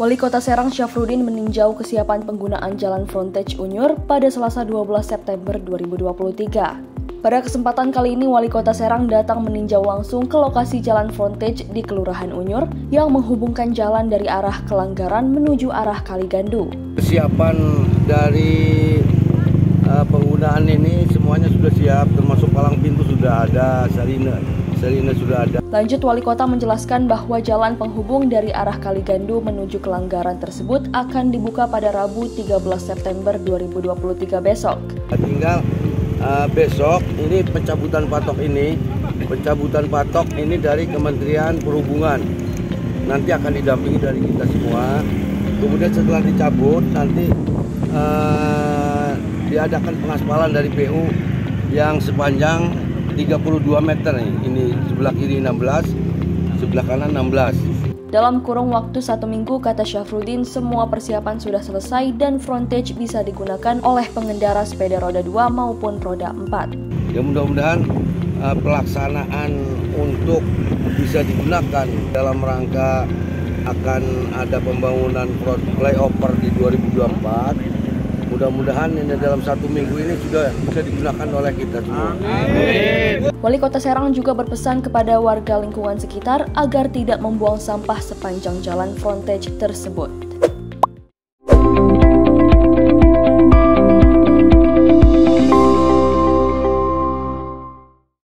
Wali Kota Serang Syafruddin meninjau kesiapan penggunaan jalan frontage Unyur pada Selasa 12 September 2023. Pada kesempatan kali ini, Wali Kota Serang datang meninjau langsung ke lokasi jalan frontage di Kelurahan Unyur yang menghubungkan jalan dari arah Kelanggaran menuju arah Kaligandu. Kesiapan dari penggunaan ini semuanya sudah siap, termasuk palang pintu sudah ada, salina sudah ada. Lanjut, Wali Kota menjelaskan bahwa jalan penghubung dari arah Kaligandu menuju Kelanggaran tersebut akan dibuka pada Rabu 13 September 2023 besok. Tinggal besok ini pencabutan patok ini dari Kementerian Perhubungan. Nanti akan didampingi dari kita semua. Kemudian setelah dicabut nanti diadakan pengaspalan dari PU yang sepanjang 32 meter nih. Ini sebelah kiri 16, sebelah kanan 16. Dalam kurun waktu 1 minggu, kata Syafruddin, semua persiapan sudah selesai dan frontage bisa digunakan oleh pengendara sepeda roda 2 maupun roda 4. Ya mudah-mudahan pelaksanaan untuk bisa digunakan dalam rangka akan ada pembangunan flyover di 2024. Mudah-mudahan ini dalam 1 minggu ini sudah bisa digunakan oleh kita semua. Amin. Wali Kota Serang juga berpesan kepada warga lingkungan sekitar agar tidak membuang sampah sepanjang jalan frontage tersebut.